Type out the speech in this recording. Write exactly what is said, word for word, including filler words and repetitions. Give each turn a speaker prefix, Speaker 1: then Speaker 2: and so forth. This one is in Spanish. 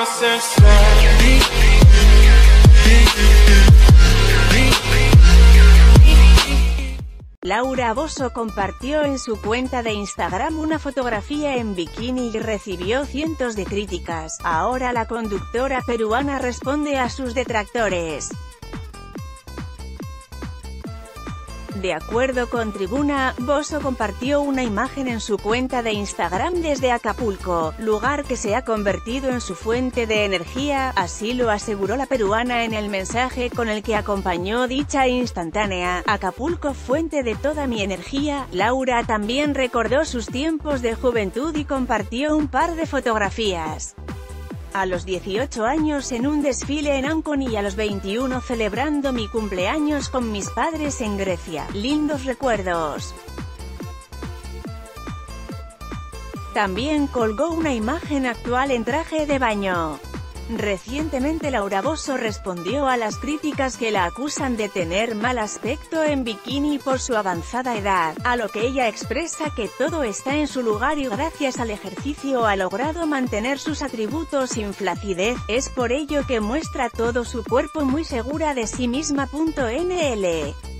Speaker 1: Laura Bozzo compartió en su cuenta de Instagram una fotografía en bikini y recibió cientos de críticas. Ahora la conductora peruana responde a sus detractores. De acuerdo con Tribuna, Bozzo compartió una imagen en su cuenta de Instagram desde Acapulco, lugar que se ha convertido en su fuente de energía, así lo aseguró la peruana en el mensaje con el que acompañó dicha instantánea. Acapulco, fuente de toda mi energía. Laura también recordó sus tiempos de juventud y compartió un par de fotografías. A los dieciocho años en un desfile en Ancón y a los veintiuno celebrando mi cumpleaños con mis padres en Grecia. Lindos recuerdos. También colgó una imagen actual en traje de baño. Recientemente Laura Bozzo respondió a las críticas que la acusan de tener mal aspecto en bikini por su avanzada edad, a lo que ella expresa que todo está en su lugar y gracias al ejercicio ha logrado mantener sus atributos sin flacidez, es por ello que muestra todo su cuerpo muy segura de sí misma. N L